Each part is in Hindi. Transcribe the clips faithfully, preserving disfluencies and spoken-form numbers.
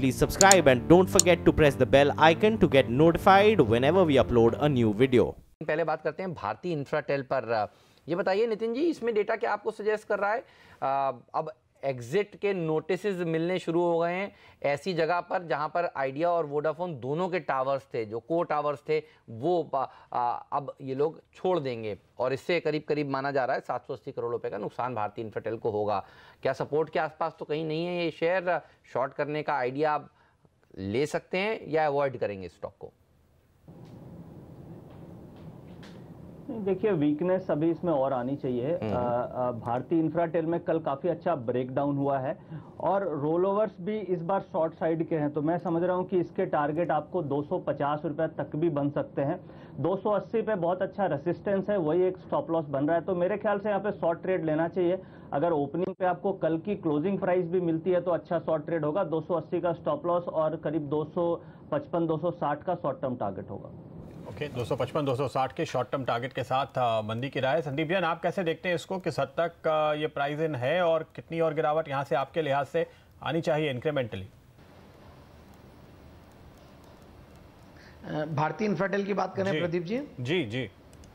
please subscribe and don't forget to press the bell icon to get notified whenever we upload a new video. पहले बात करते हैं भारती इंफ्राटेल पर। ये बताइए नितिन जी, इसमें डेटा क्या आपको सजेस्ट कर रहा है? आ, अब एग्जिट के नोटिसेस मिलने शुरू हो गए हैं ऐसी जगह पर जहां पर आइडिया और वोडाफोन दोनों के टावर्स थे, जो को टावर्स थे वो आ, अब ये लोग छोड़ देंगे और इससे करीब करीब माना जा रहा है सात सौ अस्सी करोड़ रुपए का नुकसान भारती इंफ्राटेल को होगा। क्या सपोर्ट के आसपास तो कहीं नहीं है ये शेयर? शॉर्ट करने का आइडिया आप ले सकते हैं या अवॉइड करेंगे स्टॉक को? देखिए, वीकनेस अभी इसमें और आनी चाहिए। भारती इंफ्राटेल में कल काफी अच्छा ब्रेकडाउन हुआ है और रोल ओवर्स भी इस बार शॉर्ट साइड के हैं, तो मैं समझ रहा हूं कि इसके टारगेट आपको दो सौ पचास रुपए तक भी बन सकते हैं। दो सौ अस्सी पे बहुत अच्छा रेसिस्टेंस है, वही एक स्टॉप लॉस बन रहा है, तो मेरे ख्याल से यहाँ पे शॉर्ट ट्रेड लेना चाहिए। अगर ओपनिंग पे आपको कल की क्लोजिंग प्राइस भी मिलती है तो अच्छा शॉर्ट ट्रेड होगा। दो सौ अस्सी का स्टॉप लॉस और करीब दो सौ पचपन दो सौ साठ का शॉर्ट टर्म टारगेट होगा। ओके, दो सौ पचपन दो सौ साठ के शॉर्ट टर्म टारगेट के साथ मंदी की राय। संदीप जैन, आप कैसे देखते हैं इसको? किस हद तक ये प्राइस इन है और कितनी और गिरावट यहां से आपके लिहाज से आनी चाहिए इंक्रीमेंटली? भारती इंफ्राटेल की बात करें प्रदीप जी? जी जी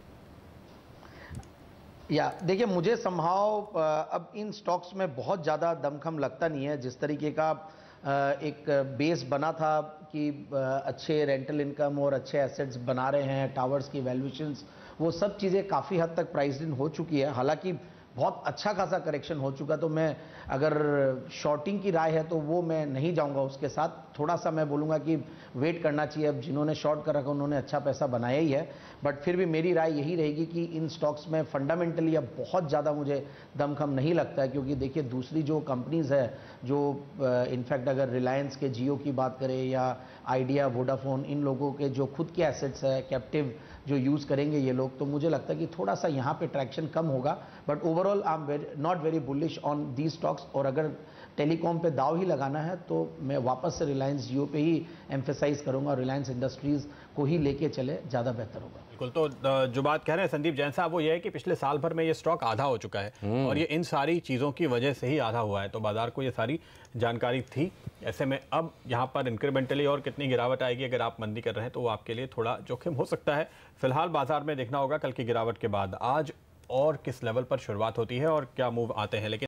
या देखिए, मुझे संभाव अब इन स्टॉक्स में बहुत ज़्यादा दमखम लगता नहीं है। जिस तरीके का एक बेस बना था कि अच्छे रेंटल इनकम और अच्छे एसेट्स बना रहे हैं, टावर्स की वैल्यूएशंस, वो सब चीज़ें काफ़ी हद तक प्राइस्ड इन हो चुकी है। हालांकि बहुत अच्छा खासा करेक्शन हो चुका, तो मैं अगर शॉर्टिंग की राय है तो वो मैं नहीं जाऊंगा उसके साथ। थोड़ा सा मैं बोलूँगा कि वेट करना चाहिए। अब जिन्होंने शॉर्ट कर रखा उन्होंने अच्छा पैसा बनाया ही है, बट फिर भी मेरी राय यही रहेगी कि इन स्टॉक्स में फंडामेंटली अब बहुत ज़्यादा मुझे दमखम नहीं लगता है। क्योंकि देखिए, दूसरी जो कंपनीज़ है, जो इनफैक्ट अगर रिलायंस के जियो की बात करें या आइडिया, वोडाफोन, इन लोगों के जो खुद के एसेट्स है, कैप्टिव जो यूज़ करेंगे ये लोग, तो मुझे लगता है कि थोड़ा सा यहाँ पे ट्रैक्शन कम होगा। But overall I am not very bullish on the stocks. और अगर टेलीकॉम पे दाव ही लगाना है तो मैं वापस से रिलायंस जियो पे ही एम्फेसाइज करूंगा और रिलायंस इंडस्ट्रीज को ही लेके चले, ज़्यादा बेहतर होगा। बिल्कुल, तो जो बात कह रहे हैं संदीप जैन साहब वो ये है कि पिछले साल भर में ये स्टॉक आधा हो चुका है और ये इन सारी चीज़ों की वजह से ही आधा हुआ है, तो बाजार को ये सारी जानकारी थी। ऐसे में अब यहाँ पर इंक्रीमेंटली और कितनी गिरावट आएगी अगर आप मंदी कर रहे हैं तो वो आपके लिए थोड़ा जोखिम हो सकता है। फिलहाल बाजार में देखना होगा कल की गिरावट के बाद आज और किस लेवल पर शुरुआत होती है और क्या मूव आते हैं। लेकिन